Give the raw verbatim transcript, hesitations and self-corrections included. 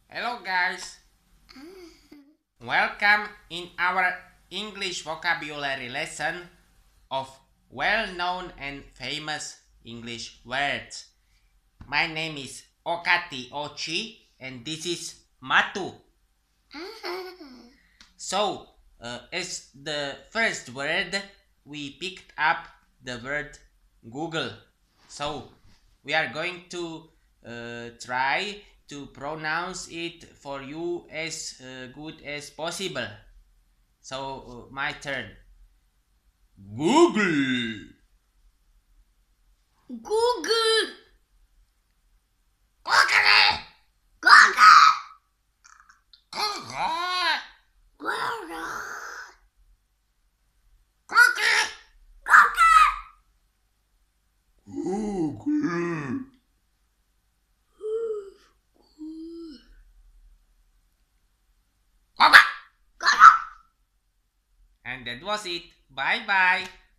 Hello guys, welcome in our English vocabulary lesson of well-known and famous English words. My name is Okati Ochi and this is Matu. So, uh, as the first word, we picked up the word Google. So, we are going to uh, try to pronounce it for you as uh, good as possible. So, uh, my turn. Google. Google. Google. Google. Google. Google. Google. And that was it. Bye bye.